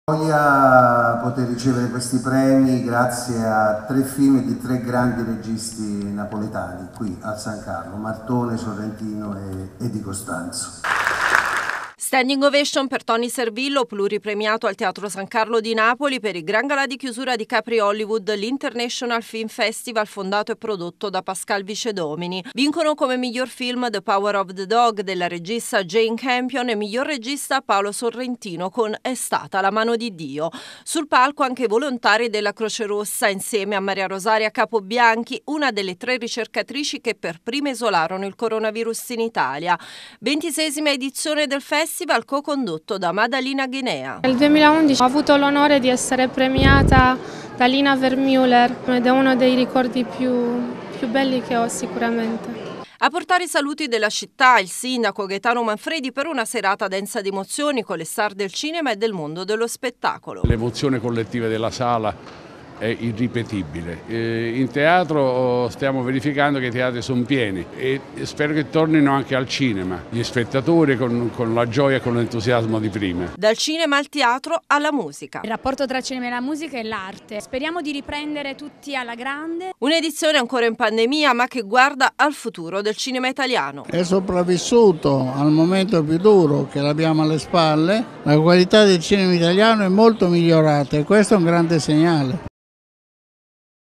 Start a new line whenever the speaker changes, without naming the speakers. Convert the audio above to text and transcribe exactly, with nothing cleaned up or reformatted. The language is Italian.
Gioia poter ricevere questi premi grazie a tre film di tre grandi registi napoletani qui al San Carlo, Martone, Sorrentino e, e Di Costanzo.
Standing ovation per Tony Servillo, pluripremiato al Teatro San Carlo di Napoli per il gran galà di chiusura di Capri Hollywood, l'International Film Festival fondato e prodotto da Pascal Vicedomini. Vincono come miglior film The Power of the Dog della regista Jane Campion e miglior regista Paolo Sorrentino con È stata la mano di Dio. Sul palco anche i volontari della Croce Rossa insieme a Maria Rosaria Capobianchi, una delle tre ricercatrici che per prime isolarono il coronavirus in Italia. ventiseiesima edizione del festival co-condotto da Madalina Ghinea.
Nel duemilaundici ho avuto l'onore di essere premiata da Lina Vermeuler ed è uno dei ricordi più, più belli che ho sicuramente.
A portare i saluti della città il sindaco Gaetano Manfredi per una serata densa di emozioni con le star del cinema e del mondo dello spettacolo.
L'emozione collettiva della sala è irripetibile. In teatro stiamo verificando che i teatri sono pieni e spero che tornino anche al cinema, gli spettatori con, con la gioia e con l'entusiasmo di prima.
Dal cinema al teatro alla musica.
Il rapporto tra cinema e la musica è l'arte. Speriamo di riprendere tutti alla grande.
Un'edizione ancora in pandemia ma che guarda al futuro del cinema italiano.
È sopravvissuto al momento più duro che l'abbiamo alle spalle, la qualità del cinema italiano è molto migliorata e questo è un grande segnale.